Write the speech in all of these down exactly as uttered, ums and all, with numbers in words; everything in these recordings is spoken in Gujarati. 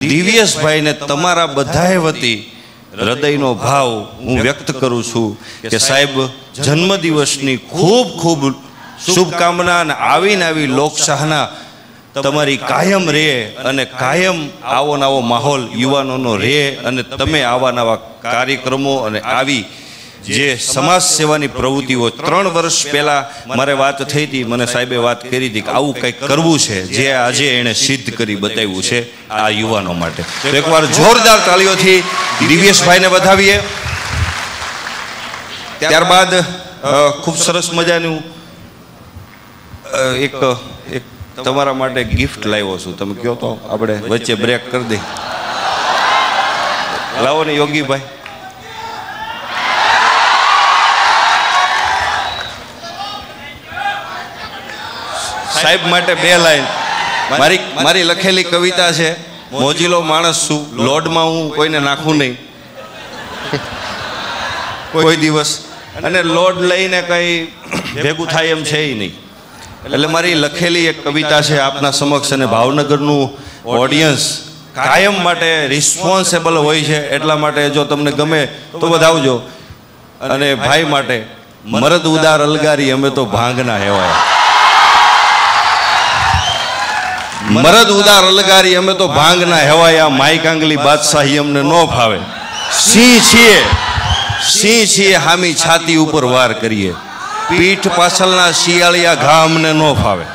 દિવ્યેશભાઈ ને તમારા બધાએ વતી હૃદયનો ભાવ હું વ્યક્ત કરું છું કે સાહેબ જન્મદિવસની ખૂબ ખૂબ શુભકામના અને આવીને આવી લોકશાહના તમારી કાયમ રહે અને કાયમ આવો નવો માહોલ યુવાનોનો રહે અને તમે આવા નવા કાર્યક્રમો અને આવી જે સમાજ સેવાની પ્રવૃત્તિઓ ત્રણ વર્ષ પહેલા મારે વાત થઈ હતી, મને સાહેબે વાત કરી હતી કે આવું કંઈક કરવું છે જે આજે એણે સિદ્ધ કરી બતાવ્યું છે આ યુવાનો માટે. તો એકવાર જોરદાર તાળીઓથી દિવ્યેશભાઈને વધાવીએ. ત્યારબાદ ખૂબ સરસ મજાનું એક એક તમારા માટે ગિફ્ટ લાવ્યો છું. તમે કહો તો આપણે વચ્ચે બ્રેક કરી દઈએ. લાવો ને યોગીભાઈ. સાહેબ માટે બે લાઈન મારી મારી લખેલી કવિતા છે. મોજીલો માણસ છું, લોડમાં હું કોઈને નાખું નહીં કોઈ દિવસ, અને લોડ લઈને કંઈ ભેગું થાય એમ છે નહીં. એટલે મારી લખેલી એક કવિતા છે આપના સમક્ષ, અને ભાવનગરનું ઓડિયન્સ કાયમ માટે રિસ્પોન્સેબલ હોય છે. એટલા માટે જો તમને ગમે તો વધાવજો. અને ભાઈ માટે મરદ ઉદાર અલગારી અમે તો ભાંગના હેવાય. મરદ ઉદાર અલગારી અમે તો ભાંગના હેવાય. આ માઈ કાંગલી બાદશાહી અમને ન ફાવે. સિંહ છીએ સિંહ છીએ હામી છાતી ઉપર વાર કરીએ. પીઠ પાછળના શિયાળિયા ઘા અમને ન ફાવે.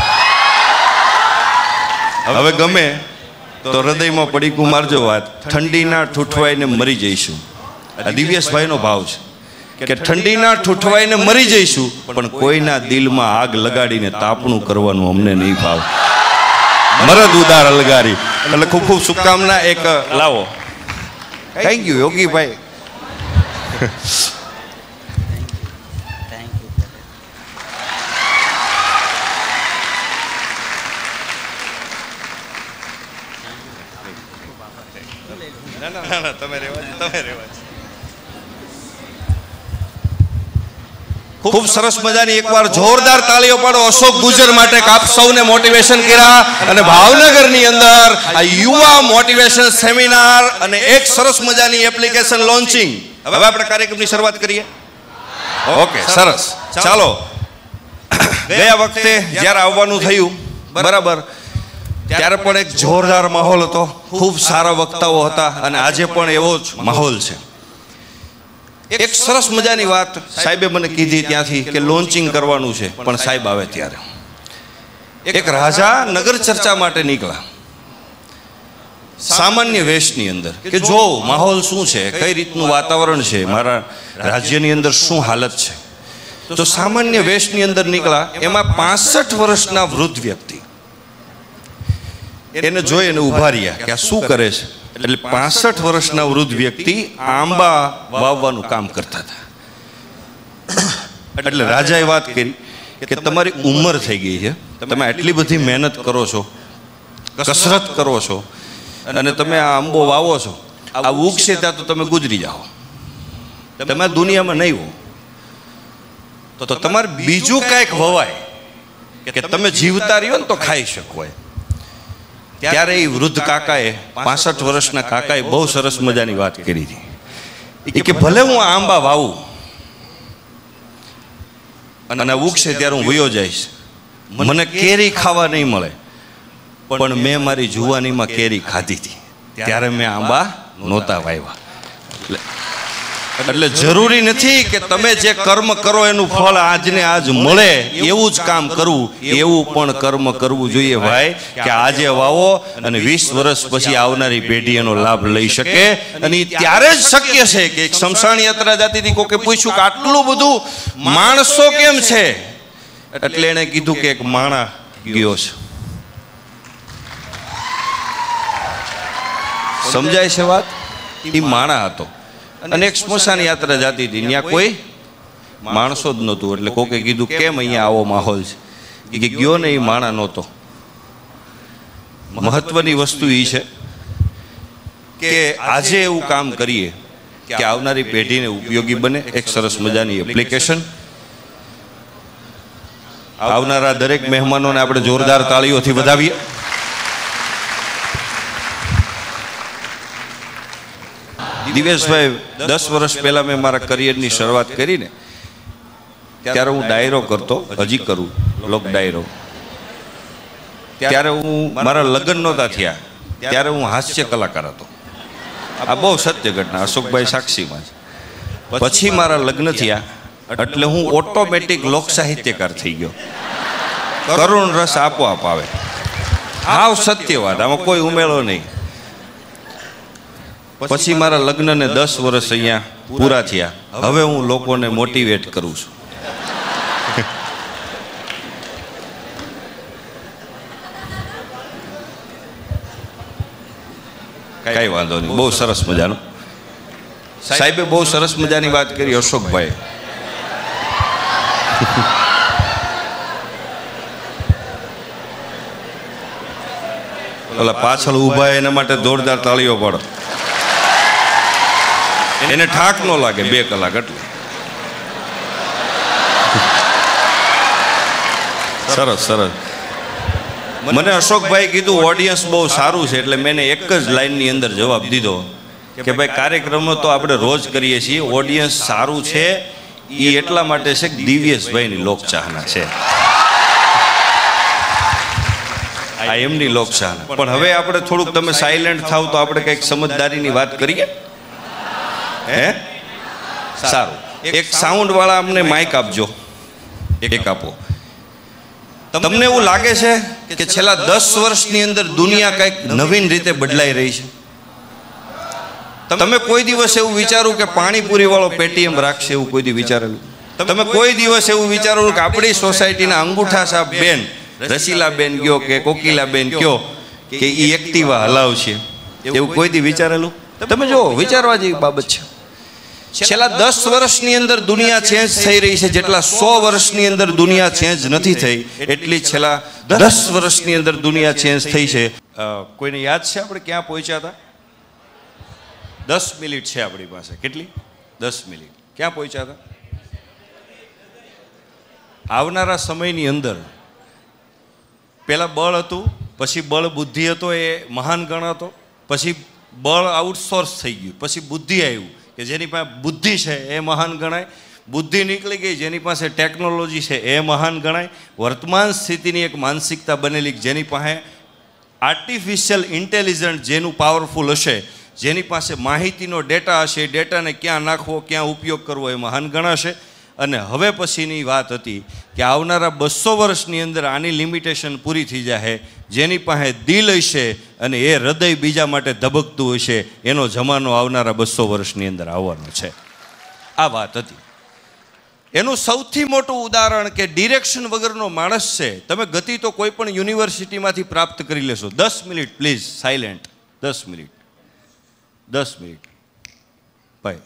હવે ગમે તો હૃદયમાં પડીકું મારજો વાત. ઠંડીના ઠૂઠવાઈને મરી જઈશું. આ દિવ્યેશભાઈનો ભાવ છે કે ઠંડીના ઠૂઠવાઈને મરી જઈશું, પણ કોઈના દિલમાં આગ લગાડીને તાપણું કરવાનું અમને નહીં ભાવ. મરદ ઉદાર અલગારી. એટલે ખૂબ ખૂબ શુભકામના. એક લાવો. થેન્ક યુ યોગીભાઈ. ખૂબ સરસ મજાની એકવાર જોરદાર તાળીઓ પાડો અશોક ગુજર માટે. આપ સૌને મોટિવેશન કર્યા અને ભાવનગરની અંદર આ યુવા મોટિવેશન સેમિનાર અને એક સરસ મજાની એપ્લિકેશન લોન્ચિંગ. હવે આપણે કાર્યક્રમની શરૂઆત કરીએ. ઓકે સરસ. ચાલો. ગયા વખતે જ્યારે આવવાનું થયું બરાબર, ત્યારે પણ એક જોરદાર માહોલ હતો. ખૂબ સારા વક્તાઓ હતા અને આજે પણ એવો જ માહોલ છે. એક સરસ મજાની વાત સાહેબે મને કીધી ત્યાંથી કે લોન્ચિંગ કરવાનું છે, પણ સાહેબ આવે ત્યારે એક રાજા નગર ચર્ચા માટે નીકળ્યા સામાન્ય વેશની અંદર કે જો માહોલ શું છે, કઈ રીતનું વાતાવરણ છે, મારા રાજ્યની અંદર શું હાલત છે. તો સામાન્ય વેશની અંદર નીકળ્યા. એમાં પાસઠ વર્ષના વૃદ્ધ વ્યક્તિ એને જોઈ એને ઉભા રહ્યા કે આ શું કરે છે. એટલે પાસઠ વર્ષના વૃદ્ધ વ્યક્તિ આંબા વાવવાનું કામ કરતા હતા. એટલે રાજાએ વાત કરી કે તમારી ઉંમર થઈ ગઈ છે, તમે આટલી બધી મહેનત કરો છો, કસરત કરો છો, અને તમે આ આંબો વાવો છો, આ ઉગશે ત્યાં તો તમે ગુજરી જાઓ, તમે દુનિયામાં નહીં હો, તો તમારે બીજું કાંઈક વવાય કે તમે જીવતા રહ્યો ને તો ખાઈ શકો. ત્યારે એ વૃદ્ધ કાકાએ, પાસઠ વર્ષના કાકાએ બહુ સરસ મજાની વાત કરી હતી કે ભલે હું આંબા વાવું અને ઉગશે ત્યારે હું વયો જઈશ, મને કેરી ખાવા નહીં મળે, પણ મેં મારી જુવાનીમાં કેરી ખાધી હતી, ત્યારે મેં આંબા નહોતા વાવ્યા. એટલે જરૂરી નથી કે તમે જે કર્મ કરો એનું ફળ આજને આજ મળે એવું જ કામ કરવું, એવું પણ કર્મ કરવું જોઈએ ભાઈ કે આજે વાવો અને વીસ વર્ષ પછી આવનારી પેઢી એનો લાભ લઈ શકે. અને ત્યારે જ શક્ય છે કે એક શમશાન યાત્રા જતી હતી, કોકે પૂછ્યું કે આટલું બધું માણસો કેમ છે, એટલે એને કીધું કે એક માણા ગયો છે. સમજાય છે વાત? એ માણા હતો અને એક સ્મશાન યાત્રા જતી હતી, ત્યાં કોઈ માણસો જ નહોતું. એટલે કોકે કીધું કેમ અહીંયા આવો માહોલ છે, કે ગયો ને એ માણા નહોતો. મહત્વની વસ્તુ એ છે કે આજે એવું કામ કરીએ કે આવનારી પેઢીને ઉપયોગી બને. એક સરસ મજાની એપ્લિકેશન. આવનારા દરેક મહેમાનોને આપણે જોરદાર તાળીઓથી વધાવીએ. દિવેશભાઈ, દસ વર્ષ પહેલા મેં મારા કરિયરની શરૂઆત કરીને ત્યારે હું ડાયરો કરતો, હજી કરું, લોક ડાયરો. ત્યારે હું મારા લગ્ન નહોતા થયા ત્યારે હું હાસ્ય કલાકાર હતો. આ બહુ સત્ય ઘટના, અશોકભાઈ સાક્ષીમાં છે. પછી મારા લગ્ન થયા એટલે હું ઓટોમેટિક લોક સાહિત્યકાર થઈ ગયો. કરુણ રસ આપોઆપ આવે. હાવ સત્ય વાત, આમાં કોઈ ઉમેરો નહીં. પછી મારા લગ્નને દસ વર્ષ અહીંયા પૂરા થયા. હવે હું લોકોને મોટિવેટ કરું છું. કઈ વાંધો નહીં, બહુ સરસ મજાનું. સાહેબે બહુ સરસ મજાની વાત કરી અશોકભાઈ. ઓલા પાછળ ઊભા એના માટે જોરદાર તાળીઓ પાડો. એને ઠાક ન લાગે બે કલાક એટલે. સરસ સરસ. મને અશોકભાઈ કીધું ઓડિયન્સ બહુ સારું છે એટલે મેં એક જ લાઈનની અંદર જવાબ દીધો કે ભાઈ કાર્યક્રમો તો આપણે રોજ કરીએ છીએ, ઓડિયન્સ સારું છે એ એટલા માટે છે કે દિવ્યેશભાઈની લોકચાહના છે, આ એમની લોકચાહના. પણ હવે આપણે થોડુંક તમે સાયલેન્ટ થાવ તો આપણે કંઈક સમજદારીની વાત કરીએ. હે સારું, એક સાઉન્ડ વાળા અમને માઇક આપજો, એક આપો. તમને એવું લાગે છે કે છેલ્લા દસ વર્ષની અંદર દુનિયા કંઈક નવીન રીતે બદલાઈ રહી છે? તમે કોઈ દિવસ એવું વિચાર્યું કે પાણીપુરી વાળો પેટીએમ રાખશે? એવું કોઈ દી વિચારેલું? તમે કોઈ દિવસ એવું વિચારેલું કે આપણી સોસાયટીના અંગૂઠા સાહેબ બેન રસીલાબેન કયો કે કોકિલાબેન કયો કે એ એક્ટિવા હલાવશે? એવું કોઈ દી વિચારેલું? તમે જો, વિચારવા જેવી બાબત છે. છેલ્લા દસ વર્ષની અંદર દુનિયા ચેન્જ થઈ રહી છે. જેટલા સો વર્ષની અંદર દુનિયા ચેન્જ નથી થઈ એટલી છેલ્લા દસ વર્ષની અંદર દુનિયા ચેન્જ થઈ છે. કોઈને યાદ છે આપણે ક્યાં પહોંચ્યા હતા? દસ મિનિટ છે આપણી પાસે. કેટલી? દસ મિનિટ. ક્યાં પહોંચ્યા હતા? આવનારા સમયની અંદર પેલા બળ હતું, પછી બળ બુદ્ધિ હતો, એ મહાન ગણાતો. પછી બળ આઉટસોર્સ થઈ ગયું, પછી બુદ્ધિ આવ્યું કે જેની પાસે બુદ્ધિ છે એ મહાન ગણાય. બુદ્ધિ નીકળી ગઈ, જેની પાસે ટેકનોલોજી છે એ મહાન ગણાય. વર્તમાન સ્થિતિની એક માનસિકતા બનેલી જેની પાસે આર્ટિફિશિયલ ઇન્ટેલિજન્સ જેનું પાવરફુલ હશે, જેની પાસે માહિતીનો ડેટા હશે, ડેટાને ક્યાં નાખવો, ક્યાં ઉપયોગ કરવો એ મહાન ગણાશે. અને હવે પછીની વાત હતી કે આવનારા બસો વર્ષની અંદર આની લિમિટેશન પૂરી થઈ જાય. જેની પાસે દિલ હશે અને એ હૃદય બીજા માટે ધબકતું હશે એનો જમાનો આવનારા બસો વર્ષની અંદર આવવાનો છે. આ વાત હતી. એનું સૌથી મોટું ઉદાહરણ કે ડિરેક્શન વગરનો માણસ છે. તમે ગતિ તો કોઈ પણ યુનિવર્સિટીમાંથી પ્રાપ્ત કરી લેશો. દસ મિનિટ પ્લીઝ સાયલેન્ટ. દસ મિનિટ દસ મિનિટ ભાઈ.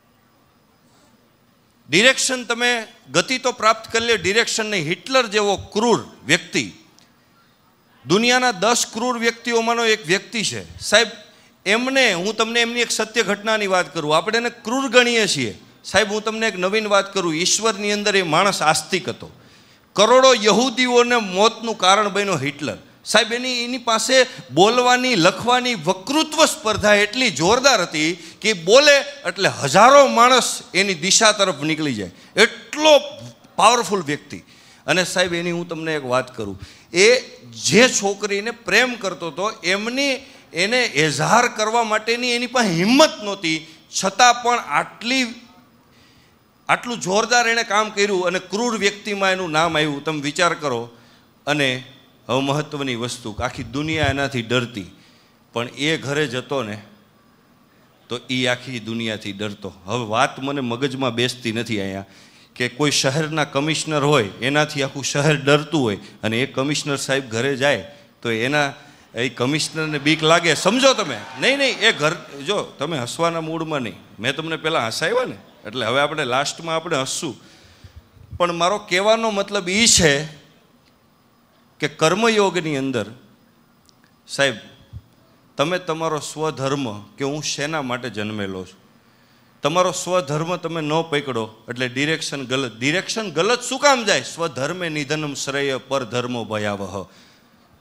ડિરેક્શન તમે ગતિ તો પ્રાપ્ત કરી લે, ડિરેક્શન નહીં. હિટલર જેવો ક્રૂર વ્યક્તિ, દુનિયાના દસ ક્રૂર વ્યક્તિઓમાંનો એક વ્યક્તિ છે સાહેબ. એમને હું તમને એમની એક સત્ય ઘટનાની વાત કરું. આપણે એને ક્રૂર ગણીએ છીએ સાહેબ. હું તમને એક નવીન વાત કરું. ઈશ્વરની અંદર એ માણસ આસ્તિક હતો. કરોડો યહૂદીઓને મોતનું કારણ બન્યો હિટલર સાહેબ. એની એની પાસે બોલવાની, લખવાની વક્તૃત્વ સ્પર્ધા એટલી જોરદાર હતી કે બોલે એટલે હજારો માણસ એની દિશા તરફ નીકળી જાય. એટલો પાવરફુલ વ્યક્તિ. અને સાહેબ એની હું તમને એક વાત કરું. એ જે છોકરીને પ્રેમ કરતો હતો એમની એને એઝહાર કરવા માટેની એની પાસે હિંમત નહોતી, છતાં પણ આટલી આટલું જોરદાર એણે કામ કર્યું અને ક્રૂર વ્યક્તિમાં એનું નામ આવ્યું. તમે વિચાર કરો. અને હવે મહત્ત્વની વસ્તુ, આખી દુનિયા એનાથી ડરતી, પણ એ ઘરે જતો ને તો એ આખી દુનિયાથી ડરતો. હવે વાત મને મગજમાં બેસતી નથી અહીંયા કે કોઈ શહેરના કમિશનર હોય એનાથી આખું શહેર ડરતું હોય અને એ કમિશનર સાહેબ ઘરે જાય તો એના એ કમિશનરને બીક લાગે. સમજો તમે? નહીં નહીં એ ઘર, જો તમે હસવાના મૂડમાં નહીં, મેં તમને પહેલાં હસાવ્યા ને એટલે હવે આપણે લાસ્ટમાં આપણે હસશું. પણ મારો કહેવાનો મતલબ એ છે કે કર્મયોગની અંદર સાહેબ તમે તમારો સ્વધર્મ કે હું શેના માટે જન્મેલો છું, તમારો સ્વધર્મ તમે ન પકડો એટલે ડિરેક્શન ગલત. ડિરેક્શન ગલત શું કામ જાય? સ્વધર્મે નિધનમ શ્રેય પર ધર્મો ભયાવહ.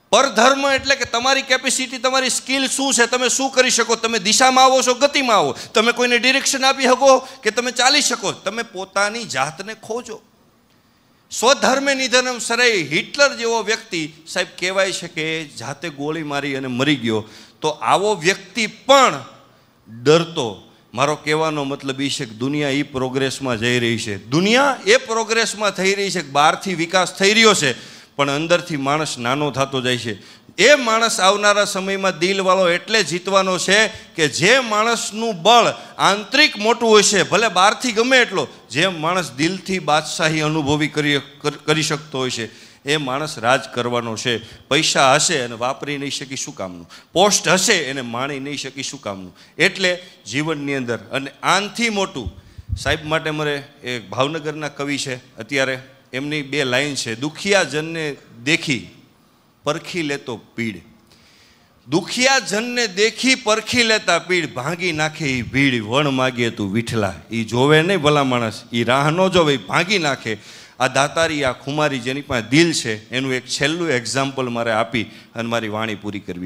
પરધર્મ એટલે કે તમારી કેપેસિટી, તમારી સ્કિલ શું છે, તમે શું કરી શકો, તમે દિશામાં આવો છો, ગતિમાં આવો, તમે કોઈને ડિરેક્શન આપી શકો કે તમે ચાલી શકો, તમે પોતાની જાતને ખોજો. સ્વધર્મે નિધનમ સરાય. હિટલર જેવો વ્યક્તિ સાહેબ કહેવાય છે કે જાતે ગોળી મારી અને મરી ગયો. તો આવો વ્યક્તિ પણ ડરતો. મારો કહેવાનો મતલબ એ છે કે દુનિયા એ પ્રોગ્રેસમાં જઈ રહી છે, દુનિયા એ પ્રોગ્રેસમાં થઈ રહી છે કે બહારથી વિકાસ થઈ રહ્યો છે પણ અંદરથી માણસ નાનો થતો જાય છે. એ માણસ આવનારા સમયમાં દિલવાળો એટલે જીતવાનો છે કે જે માણસનું બળ આંતરિક મોટું હોય છે, ભલે બહારથી ગમે એટલો, જે માણસ દિલથી બાદશાહી અનુભવી કરી કરી શકતો હોય છે એ માણસ રાજ કરવાનો છે. પૈસા હશે અને વાપરી નહીં શકી શું કામનું, પોસ્ટ હશે એને માણી નહીં શકી શું કામનું. એટલે જીવનની અંદર અને આનથી મોટું સાહેબ માટે મારે એ ભાવનગરના કવિ છે અત્યારે, એમની બે લાઈન છે. દુખિયા જનને દેખી પરખી લેતો પીડ. દુખિયા જનને દેખી પરખી લેતા પીડ, ભાંગી નાખે એ ભીડ. વણ માગે તું વિઠલા. એ જોવે નહીં ભલા માણસ, એ રાહ ન જોવે, એ ભાંગી નાખે. આ દાતારી, આ ખુમારી જેની પાસે દિલ છે એનું એક છેલ્લું એક્ઝામ્પલ મારે આપી અને મારી વાણી પૂરી કરવી.